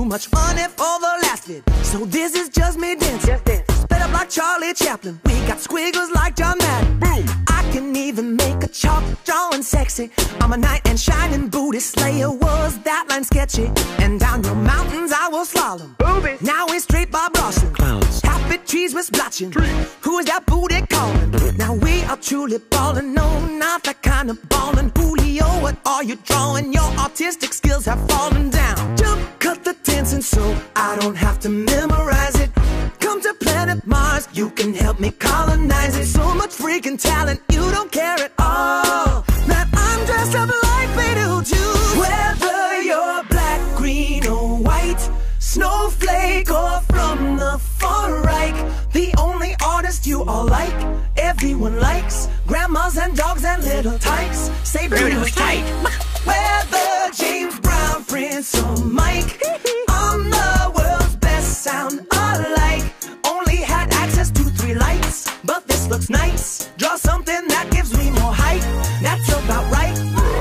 much money for the last bit, so this is just me dancing. Sped up like Charlie Chaplin. We got squiggles like John Madden. Boom! I can even make a chalk drawing sexy. I'm a knight in shining booty slayer. Was that line sketchy? And down your mountains I will slalom. Boobies. Now we're straight Bob Ross. Clowns. Happy trees with splotching. Who is that booty calling? Now we are truly ballin'. No, not that kind of ballin'. Julio, what are you drawing? Your artistic skills have fallen down. Jump, cut the dancing so I don't have to memorize it. Come to planet Mars, you can help me colonize it. So much freaking talent, you don't care at all. That I'm dressed up like Beetlejuice. Whether you're black, green or white, snowflake or from the far right, the only artist you all like, everyone likes. Grandmas and dogs and little tykes say Bruno's tight. Whether James Brown, Prince or Mike, I'm the world's best sound alike. Only had access to 3 lights, but this looks nice. Draw something that gives me more height. That's about right.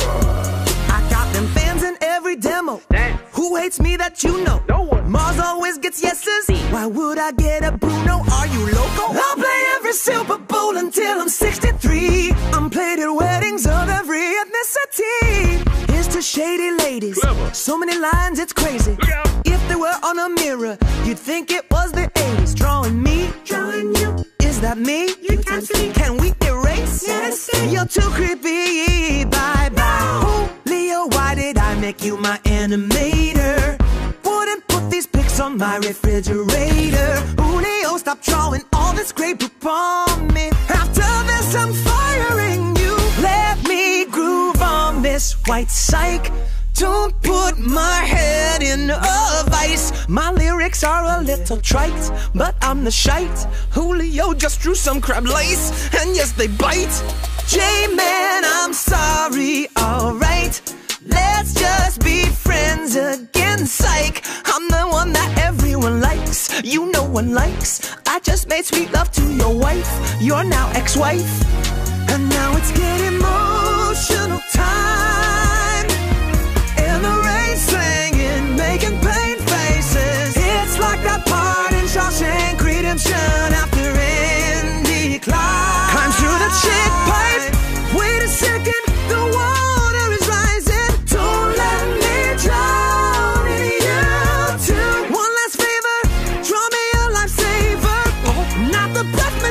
I got them fans in every demo. Who hates me that you know? No one. Mars always gets yeses. Why would I get a Bruno? Are you loco? I'll play every Super Bowl until I'm 63. I'm played at weddings of every ethnicity. Here's to shady ladies. Clever. So many lines, it's crazy. If they were on a mirror, you'd think it was the 80s. Drawing me, drawing you. Is that me? You can't see. Can we erase? Yes. You're too creepy. Bye bye. Oh, Leo, why did I make you my animator? Wouldn't put these pics on my refrigerator. Julio, stop drawing all this great poop on me. After this, I'm firing you. Let me groove on this white psych. Don't put my head in a vice. My lyrics are a little trite, but I'm the shite. Julio just drew some crab lace, and yes, they bite. J-Man, I'm sorry, alright. Let's just be friends again, psych. I'm the one that everyone likes, you no one likes. I just made sweet love to your wife, you're now ex-wife. And now it's getting emotional time. In the rain singing, making pain faces. It's like that part in Shawshank Redemption after Andy Clark climbs through the chick pipe. Wait a second, the water is rising. Don't let me drown in you too. One last favor, draw me a lifesaver. Oh, not the Batman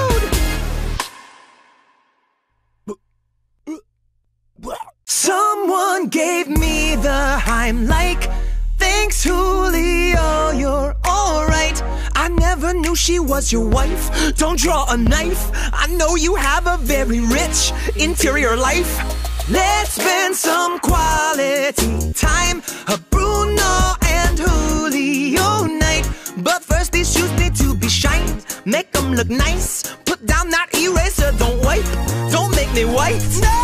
dude. Someone gave me the Heimlich. Thanks, Julio, you're alright. I never knew she was your wife. Don't draw a knife. I know you have a very rich interior life. Let's spend some quality time. A Bruno and Julio night. But first these shoes need to be shined. Make them look nice. Put down that eraser, don't wipe. Don't make me white. No!